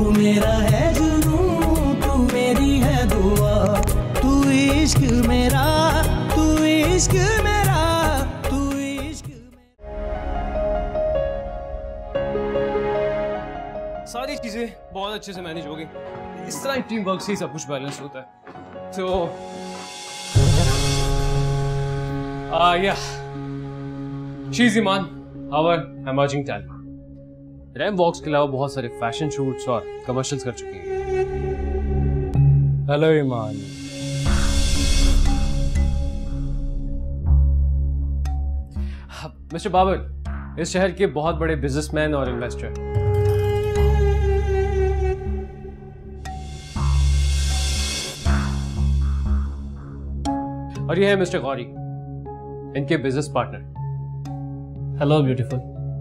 मेरा है जुनून, तू मेरी है दुआ, तू इश्क मेरा, तू इश्क मेरा, तू इश्क मेरा। सारी चीजें बहुत अच्छे से मैनेज हो गई। इस तरह टीम वर्क से ही सब कुछ बैलेंस होता है। तो yeah, she's Iman, our emerging talent. Ramp walks के अलावा बहुत सारे फैशन शूट्स और कमर्शियल्स कर चुकी हैं। हेलो ईमान। मिस्टर बाबर इस शहर के बहुत बड़े बिजनेसमैन और इन्वेस्टर। और ये है मिस्टर गौरी, इनके बिजनेस पार्टनर। Hello beautiful.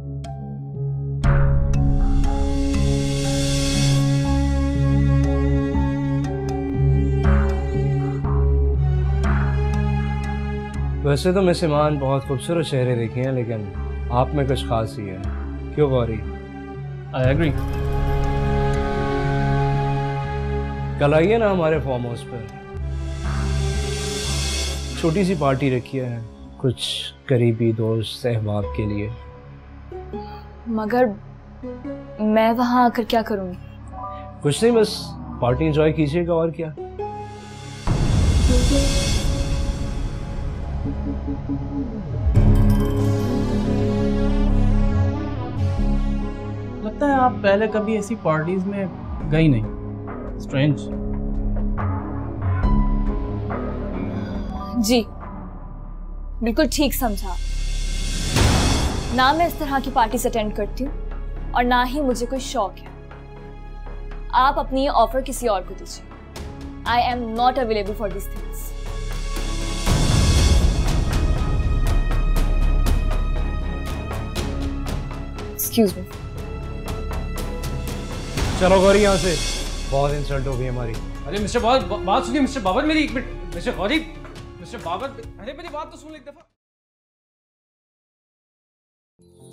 वैसे तो मिस ईमान बहुत खूबसूरत चेहरे देखे हैं, लेकिन आप में कुछ खास ही है। क्यों गौरी? I agree. कल आइए ना हमारे फार्म हाउस पर, छोटी सी पार्टी रखी है, कुछ करीबी दोस्त अहबाब के लिए। मगर मैं वहां आकर क्या करूंगी? कुछ नहीं, बस पार्टी एंजॉय कीजिएगा और क्या। लगता है आप पहले कभी ऐसी पार्टीज में गई नहीं। स्ट्रेंज। जी बिल्कुल ठीक समझा। ना मैं इस तरह की पार्टीज अटेंड करती हूँ और ना ही मुझे कोई शौक है। आप अपनी ये ऑफर किसी और को दीजिए। I am not available for this things. Excuse me. चलो गौरी यहाँ से, बहुत इंसल्ट हो गई हमारी। अरे मिस्टर बाबर, बात सुनिए मिस्टर बाबर मेरी, एक minute. Mister Gauri, mister Babar, अरे मेरी बात तो सुन लो एक दफा।